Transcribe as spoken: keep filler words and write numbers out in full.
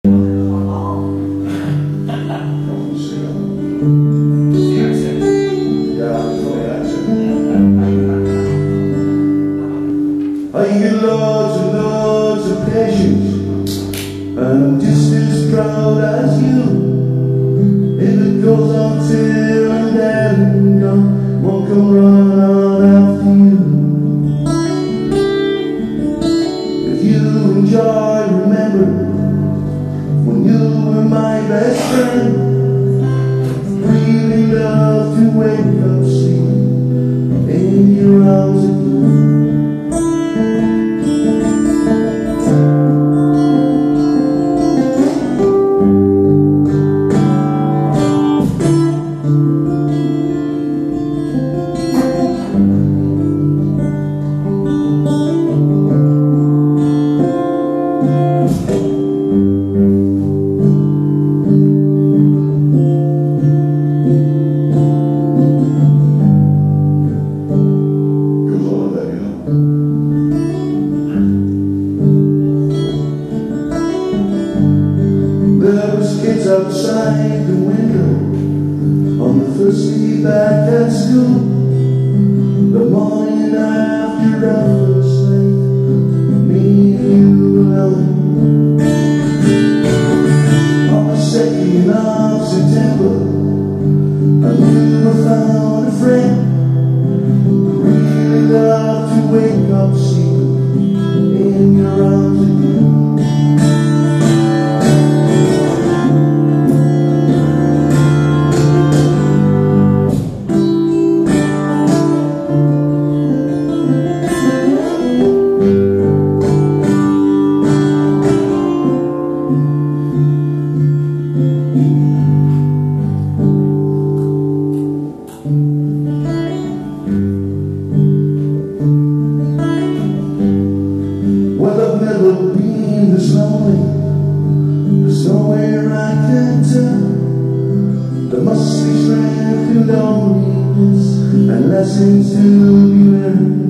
I get loads and loads of patience, and I'm just as proud as you. If it goes on till I'm dead and gone, won't come running on after you. If you enjoy remembering when you were my best friend, really love to wake up sleeping in your arms again. There was kids outside the window on the first day back at school. The morning after our first night, me and you alone. On the second of September, I knew I found a friend who really loved to wake up sleeping in your arms again. Well, I've never been this lonely. There's nowhere I can turn. There must be strength to loneliness and lessons to be learned.